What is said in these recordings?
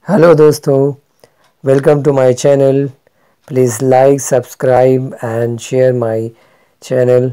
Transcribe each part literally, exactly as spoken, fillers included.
Hello दोस्तों, welcome to my channel. Please like, subscribe and share my channel.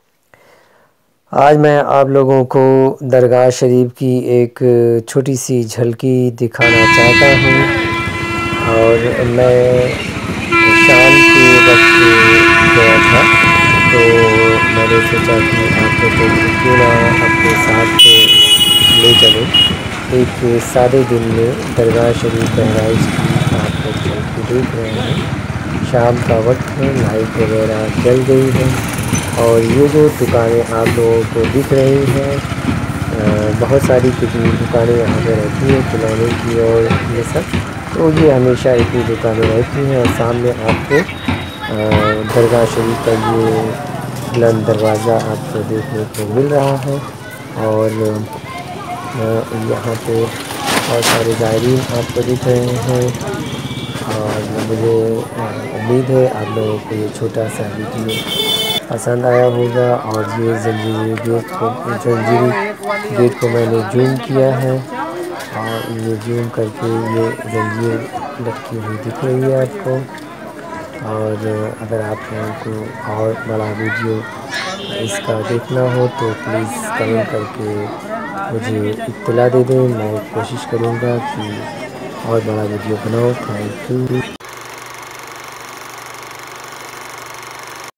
आज मैं आप लोगों को दरगाह शरीफ की एक छोटी सी झलकी दिखाना चाहता हूँ। और मैं शाम के वक्त गया था, तो मैंने सोचा कि आप लोगों को क्यों ना अपने साथ ले चलो। एक सादे दिन में दरगाह शरीफ बहराइच की आप लोग झलकी देख रहे हैं। शाम का वक्त है, लाइट वगैरह जल गई है और ये जो दुकानें आप लोगों को दिख रही हैं, बहुत सारी कितनी दुकानें यहाँ पे रहती हैं खिलौने की और ये सब। तो ये हमेशा इतनी दुकानें रहती हैं और सामने आपको दरगाह शरीफ का ये बुलंद दरवाज़ा आपको देखने को मिल रहा है। और यहाँ पे बहुत सारे ज़ायरीन आपको दिख रहे हैं और मुझे उम्मीद है आप लोगों को ये छोटा सा वीडियो पसंद आया होगा। और ये जंजीरी गेट को जंजीरी गेट को मैंने जूम किया है और ये जूम करके ये जंजीर लटकी हुई दिख रही है आपको। और अगर आप लोगों को और बड़ा वीडियो इसका देखना हो तो प्लीज़ कमेंट करके मुझे इत्तला दे दें। मैं कोशिश करूँगा कि और बड़ा वीडियो बनाऊँ। Thank you.